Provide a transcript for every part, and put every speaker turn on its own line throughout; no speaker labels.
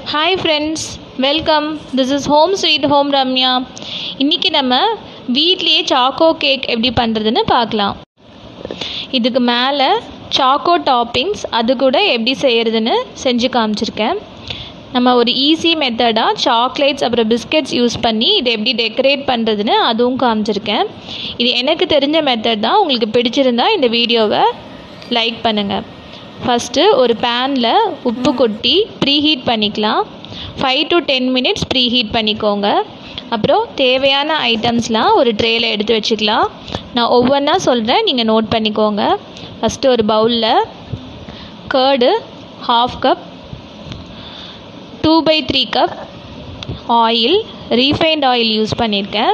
Hi friends, welcome. This is Home Sweet Home Ramya. இன்னைக்கு நம்ம வீட்லயே சாக்கோ கேக் எப்படி பண்ணுறதுன்னு பார்க்கலாம். இதுக்கு மேலே சாக்கோ டாப்பிங்ஸ் அது கூட எப்படி செய்கிறதுன்னு செஞ்சு காமிச்சிருக்கேன். நம்ம ஒரு ஈஸி மெத்தடாக சாக்லேட்ஸ் அப்புறம் பிஸ்கெட்ஸ் யூஸ் பண்ணி இதை எப்படி டெக்கரேட் பண்ணுறதுன்னு அதுவும் காமிச்சிருக்கேன். இது எனக்கு தெரிஞ்ச மெத்தட் தான். உங்களுக்கு பிடிச்சிருந்தா இந்த வீடியோவை லைக் பண்ணுங்கள். ஃபஸ்ட்டு ஒரு பேனில் உப்பு கொட்டி ப்ரீஹீட் பண்ணிக்கலாம். 5 to 10 minutes ப்ரீஹீட் பண்ணிக்கோங்க. அப்புறம் தேவையான ஐட்டம்ஸ்லாம் ஒரு ட்ரேயில் எடுத்து வச்சுக்கலாம். நான் ஒவ்வொன்றா சொல்கிறேன், நீங்கள் நோட் பண்ணிக்கோங்க. ஃபஸ்ட்டு ஒரு பவுலில் curd 1/2 cup, 2/3 cup oil, refined oil use பண்ணியிருக்கேன்.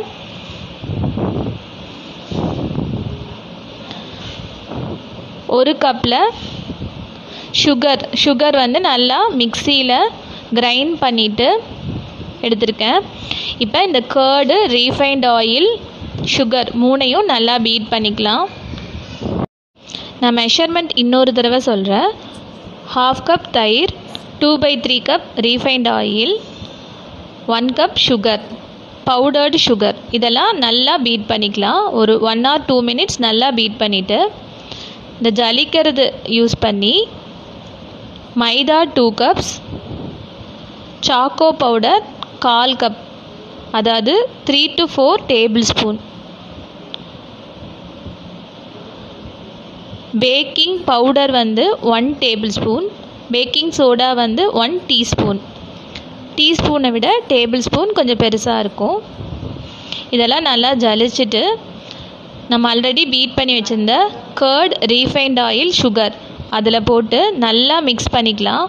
ஒரு கப்பில் சுகர் வந்து நல்லா மிக்சியில் கிரைண்ட் பண்ணிவிட்டு எடுத்திருக்கேன். இப்போ இந்த கர்டு, ரீஃபைண்ட் ஆயில், சுகர் மூணையும் நல்லா பீட் பண்ணிக்கலாம். நான் மெஷர்மெண்ட் இன்னொரு தடவை சொல்கிறேன். 1/2 cup தயிர், 2/3 cup refined oil, 1 cup sugar, powdered sugar, இதெல்லாம் நல்லா பீட் பண்ணிக்கலாம். ஒரு 1 or 2 minutes நல்லா பீட் பண்ணிவிட்டு இந்த ஜலிக்கிறது யூஸ் பண்ணி maida 2 cups, choco powder 1/4 cup, அதாவது 3 to 4 tablespoon, பேக்கிங் பவுடர் வந்து 1 tablespoon, பேக்கிங் சோடா வந்து 1 teaspoon. டீஸ்பூனை விட டேபிள் ஸ்பூன் கொஞ்சம் பெருசாக இருக்கும். இதெல்லாம் நல்லா ஜலிச்சுட்டு நம்ம ஆல்ரெடி பீட் பண்ணி வச்சுருந்த கர்ட், ரீஃபைண்ட் ஆயில், சுகர் அதில் போட்டு நல்லா மிக்ஸ் பண்ணிக்கலாம்.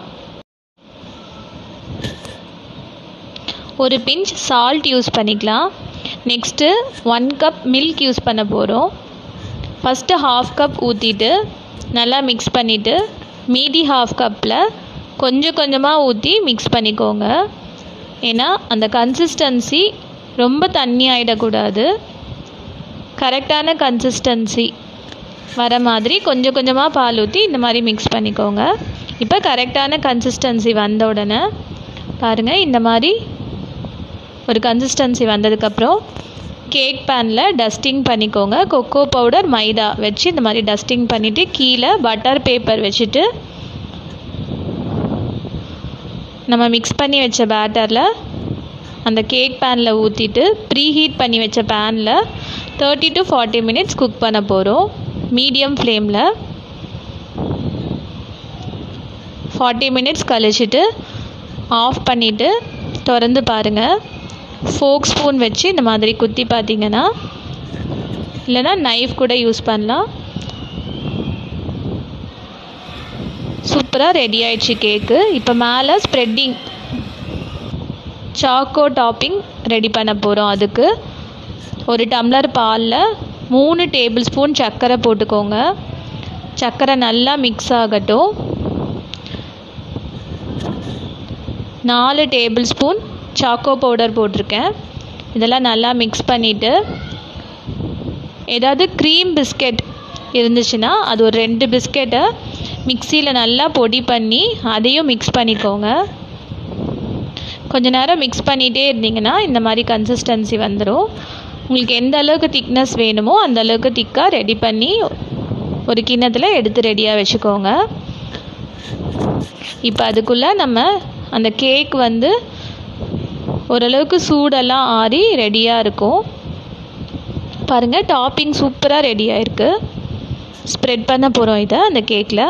ஒரு பிஞ்ச் சால்ட் யூஸ் பண்ணிக்கலாம். நெக்ஸ்ட்டு 1 cup மில்க் யூஸ் பண்ண போகிறோம். ஃபஸ்ட்டு 1/2 cup ஊற்றிட்டு நல்லா மிக்ஸ் பண்ணிவிட்டு மீதி 1/2 cupல் கொஞ்சம் கொஞ்சமாக ஊற்றி மிக்ஸ் பண்ணிக்கோங்க. ஏன்னா அந்த கன்சிஸ்டன்சி ரொம்ப தண்ணி ஆகிடக்கூடாது. கரெக்டான கன்சிஸ்டன்சி வர மாதிரி கொஞ்சம் கொஞ்சமாக பால் ஊற்றி இந்த மாதிரி மிக்ஸ் பண்ணிக்கோங்க. இப்போ கரெக்டான கன்சிஸ்டன்சி வந்த உடனே பாருங்கள், இந்த மாதிரி ஒரு கன்சிஸ்டன்சி வந்ததுக்கப்புறம் கேக் பேனில் டஸ்டிங் பண்ணிக்கோங்க. கொக்கோ பவுடர், மைதா வச்சு இந்த மாதிரி டஸ்டிங் பண்ணிவிட்டு கீழே பட்டர் பேப்பர் வச்சுட்டு நம்ம மிக்ஸ் பண்ணி வச்ச பேட்டரில் அந்த கேக் பேனில் ஊற்றிட்டு ப்ரீஹீட் பண்ணி வச்ச பேனில் 30 to 40 minutes குக் பண்ண போகிறோம். மீடியம் ஃப்ளேமில் 40 minutes கழிச்சிட்டு ஆஃப் பண்ணிவிட்டு திறந்து பாருங்கள். ஃபோக் ஸ்பூன் வச்சு இந்த மாதிரி குத்தி பார்த்தீங்கன்னா, இல்லைனா நைஃப் கூட யூஸ் பண்ணலாம். சூப்பராக ரெடி ஆயிடுச்சு கேக்கு. இப்போ மேலே ஸ்ப்ரெட்டிங் சாக்கோ டாப்பிங் ரெடி பண்ண போகிறோம். அதுக்கு ஒரு டம்ளர் பாலில் 3 tablespoon சர்க்கரை போட்டுக்கோங்க. சர்க்கரை நல்லா மிக்ஸ் ஆகட்டும். 4 tablespoon சாக்கோ பவுடர் போட்டிருக்கேன். இதெல்லாம் நல்லா மிக்ஸ் பண்ணிவிட்டு ஏதாவது க்ரீம் பிஸ்கெட் இருந்துச்சுன்னா அது ஒரு 2 பிஸ்கெட்டை மிக்சியில் நல்லா பொடி பண்ணி அதையும் மிக்ஸ் பண்ணிக்கோங்க. கொஞ்ச நேரம் மிக்ஸ் பண்ணிகிட்டே இருந்தீங்கன்னா இந்த மாதிரி கன்சிஸ்டன்சி வந்துடும். உங்களுக்கு எந்த அளவுக்கு திக்னஸ் வேணுமோ அந்த அளவுக்கு திக்காக ரெடி பண்ணி ஒரு கிண்ணத்தில் எடுத்து ரெடியாக வச்சுக்கோங்க. இப்போ அதுக்குள்ளே நம்ம அந்த கேக் வந்து ஓரளவுக்கு சூடெல்லாம் ஆறி ரெடியாக இருக்கும். பாருங்கள், டாப்பிங் சூப்பராக ரெடியாக இருக்குது. ஸ்ப்ரெட் பண்ண போகிறோம் இதை அந்த கேக்கில்.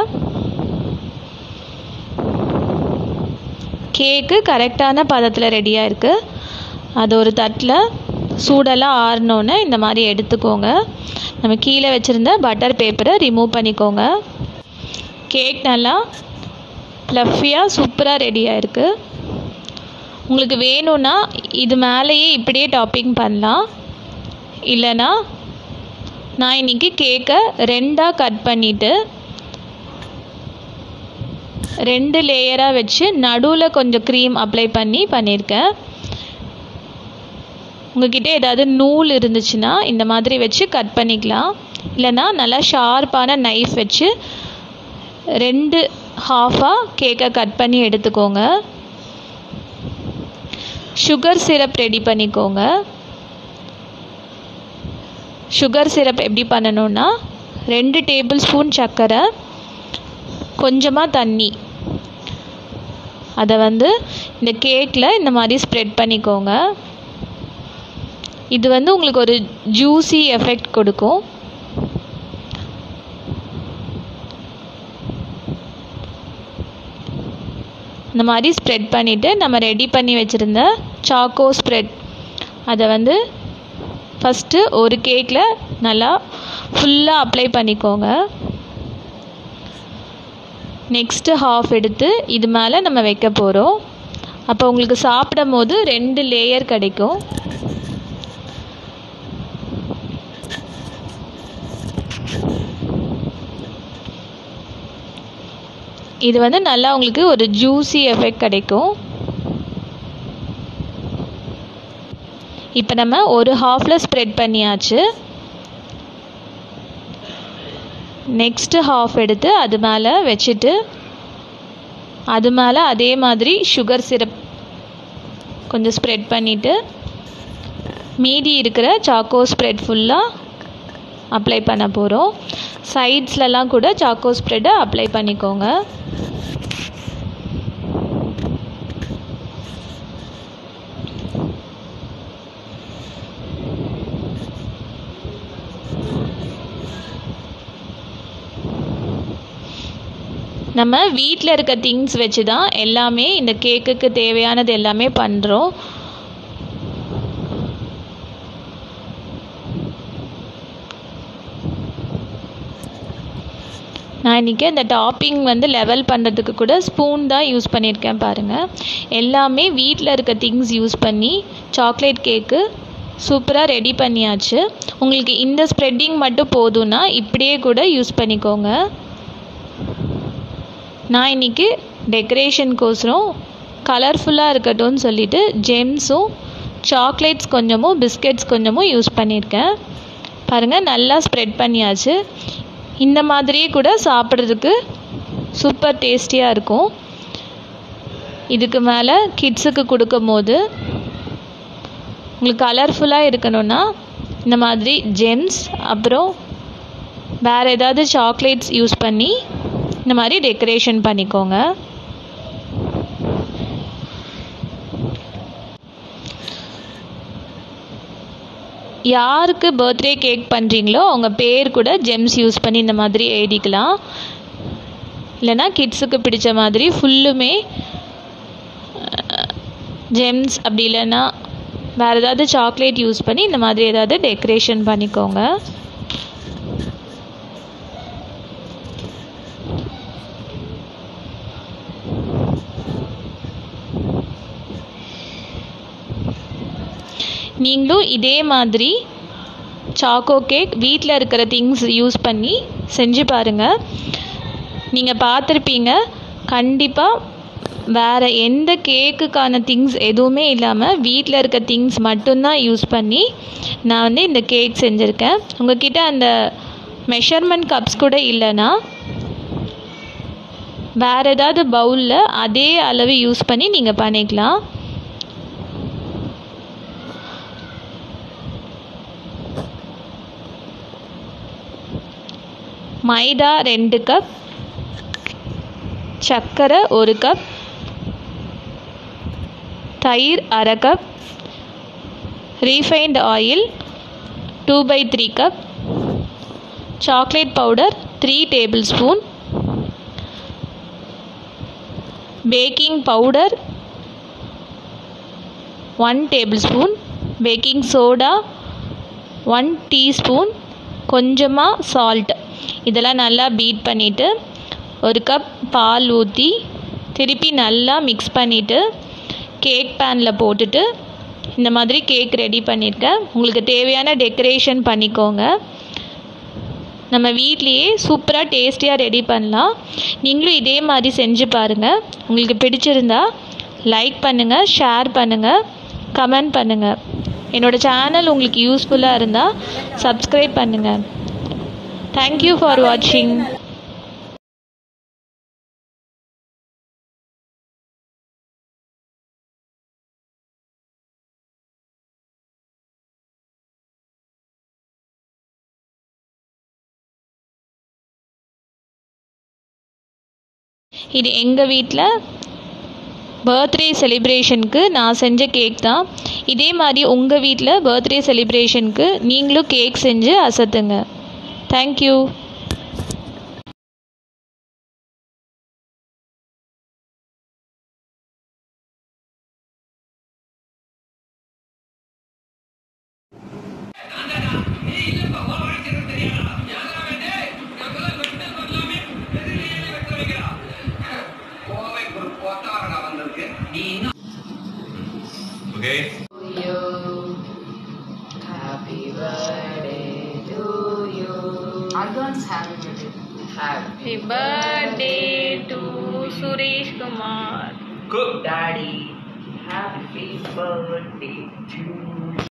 கேக்கு கரெக்டான பதத்தில் ரெடியாக இருக்குது. அது ஒரு தட்டில் சூடெல்லாம் ஆறினோன்னே இந்த மாதிரி எடுத்துக்கோங்க. நம்ம கீழே வச்சுருந்த பட்டர் பேப்பரை ரிமூவ் பண்ணிக்கோங்க. கேக் நல்லா ஃப்ளஃபியாக சூப்பராக ரெடியாக இருக்குது. உங்களுக்கு வேணும்னா இது மேலேயே இப்படியே டாப்பிங் பண்ணலாம். இல்லைனா நான் இன்றைக்கி கேக்கை 2ஆக கட் பண்ணிவிட்டு 2 லேயராக வச்சு நடுவில் கொஞ்சம் க்ரீம் அப்ளை பண்ணியிருக்கேன். உங்கள்கிட்ட ஏதாவது நூல் இருந்துச்சுன்னா இந்த மாதிரி வச்சு கட் பண்ணிக்கலாம். இல்லைனா நல்லா ஷார்ப்பான நைஃப் வச்சு 2 ஹாஃபாக கேக்கை கட் பண்ணி எடுத்துக்கோங்க. சுகர் சிரப் ரெடி பண்ணிக்கோங்க. சுகர் சிரப் எப்படி பண்ணணும்னா 2 டேபிள் ஸ்பூன் சர்க்கரை, கொஞ்சமாக தண்ணி, அதை இந்த கேக்கில் இந்த மாதிரி ஸ்ப்ரெட் பண்ணிக்கோங்க. இது உங்களுக்கு ஒரு ஜூஸி எஃபெக்ட் கொடுக்கும். இந்த மாதிரி ஸ்ப்ரெட் பண்ணிவிட்டு நம்ம ரெடி பண்ணி வச்சுருந்த சாக்கோ ஸ்ப்ரெட் அதை ஃபஸ்ட்டு ஒரு கேக்கில் நல்லா ஃபுல்லாக அப்ளை பண்ணிக்கோங்க. நெக்ஸ்ட்டு ஹாஃப் எடுத்து இது மேலே நம்ம வைக்க போகிறோம். அப்போ உங்களுக்கு சாப்பிடும் போது 2 லேயர் கிடைக்கும். இது நல்லா உங்களுக்கு ஒரு ஜூஸி எஃபெக்ட் கிடைக்கும். இப்போ நம்ம ஒரு ஹாஃபில் ஸ்ப்ரெட் பண்ணியாச்சு. நெக்ஸ்ட்டு ஹாஃப் எடுத்து அது மேலே வச்சுட்டு அது மேலே அதே மாதிரி சுகர் சிரப் கொஞ்சம் ஸ்ப்ரெட் பண்ணிவிட்டு மீதி இருக்கிற சாக்கோ ஸ்ப்ரெட் ஃபுல்லாக அப்ளை பண்ண போகிறோம். சைட்ஸ்லலாம் கூட சாக்கோ ஸ்ப்ரெட்டை அப்ளை பண்ணிக்கோங்க. நம்ம வீட்டில் இருக்க திங்ஸ் வச்சு தான் எல்லாமே இந்த கேக்குக்கு தேவையானது எல்லாமே பண்ணுறோம். நான் இன்றைக்கி இந்த டாப்பிங் லெவல் பண்ணுறதுக்கு கூட ஸ்பூன் தான் யூஸ் பண்ணியிருக்கேன் பாருங்கள். எல்லாமே வீட்டில் இருக்க திங்ஸ் யூஸ் பண்ணி சாக்லேட் கேக்கு சூப்பராக ரெடி பண்ணியாச்சு. உங்களுக்கு இந்த ஸ்ப்ரெட்டிங் மட்டும் போதும்னா இப்படியே கூட யூஸ் பண்ணிக்கோங்க. நான் இன்றைக்கி டெக்கரேஷனுக்கோசரம் கலர்ஃபுல்லாக இருக்கட்டும்னு சொல்லிட்டு ஜெம்ஸும் சாக்லேட்ஸ் கொஞ்சமும் பிஸ்கெட்ஸ் கொஞ்சமும் யூஸ் பண்ணியிருக்கேன். பாருங்கள், நல்லா ஸ்ப்ரெட் பண்ணியாச்சு. இந்த மாதிரியே கூட சாப்பிட்றதுக்கு சூப்பர் டேஸ்டியாக இருக்கும். இதுக்கு மேலே கிட்ஸுக்கு கொடுக்கும் போது உங்களுக்கு கலர்ஃபுல்லாக இருக்கணும்னா இந்த மாதிரி ஜெம்ஸ் அப்புறம் வேறு ஏதாவது சாக்லேட்ஸ் யூஸ் பண்ணி இந்த மாதிரி டெக்கரேஷன் பண்ணிக்கோங்க. யாருக்கு பர்த்டே கேக் பண்ணுறீங்களோ அவங்க பேர் கூட ஜெம்ஸ் யூஸ் பண்ணி இந்த மாதிரி எழுதிக்கலாம். இல்லைனா கிட்ஸுக்கு பிடிச்ச மாதிரி ஃபுல்லுமே ஜெம்ஸ், அப்படி இல்லைன்னா வேறு ஏதாவது சாக்லேட் யூஸ் பண்ணி இந்த மாதிரி ஏதாவது டெக்கரேஷன் பண்ணிக்கோங்க. நீங்களும் இதே மாதிரி சாக்கோ கேக் வீட்டில் இருக்கிற திங்ஸ் யூஸ் பண்ணி செஞ்சு பாருங்கள். நீங்கள் பார்த்துருப்பீங்க, கண்டிப்பாக வேறு எந்த கேக்குக்கான திங்ஸ் எதுவுமே இல்லாமல் வீட்டில் இருக்க திங்ஸ் மட்டும்தான் யூஸ் பண்ணி நான் இந்த கேக் செஞ்சுருக்கேன். உங்கள்கிட்ட அந்த மெஷர்மெண்ட் கப்ஸ் கூட இல்லைன்னா வேறு ஏதாவது பவுலில் அதே அளவு யூஸ் பண்ணி நீங்கள் பண்ணிக்கலாம். மைதா 2 கப், சர்க்கரை 1 கப், தயிர் 1/2 cup, refined oil 2/3 cup, chocolate powder 3 table spoon, baking powder 1 table spoon, baking soda 1 teaspoon, கொஞ்சமாக சால்ட். இதெல்லாம் நல்லா பீட் பண்ணிவிட்டு 1 கப் பால் ஊற்றி திருப்பி நல்லா மிக்ஸ் பண்ணிவிட்டு கேக் பேனில் போட்டுட்டு இந்த மாதிரி கேக் ரெடி பண்ணியிருக்கேன். உங்களுக்கு தேவையான டெக்கரேஷன் பண்ணிக்கோங்க. நம்ம வீட்லேயே சூப்பராக டேஸ்டியாக ரெடி பண்ணலாம். நீங்களும் இதே மாதிரி செஞ்சு பாருங்கள். உங்களுக்கு பிடிச்சிருந்தா லைக் பண்ணுங்கள், ஷேர் பண்ணுங்கள், கமெண்ட் பண்ணுங்கள். என்னோடய சேனல் உங்களுக்கு யூஸ்ஃபுல்லாக இருந்தால் சப்ஸ்கிரைப் பண்ணுங்கள். Thank you for watching. இது எங்கள் வீட்டில் பர்த்டே செலிப்ரேஷனுக்கு நான் செஞ்ச கேக் தான். இதே மாதிரி உங்கள் வீட்டில் பர்த்டே செலிப்ரேஷனுக்கு நீங்களும் கேக் செஞ்சு அசத்துங்க. Thank you.
Okay.
You. Happy birthday to you. Advance happy birthday. Happy
birthday to Suresh Kumar.
Cool.
Daddy. Happy birthday to you.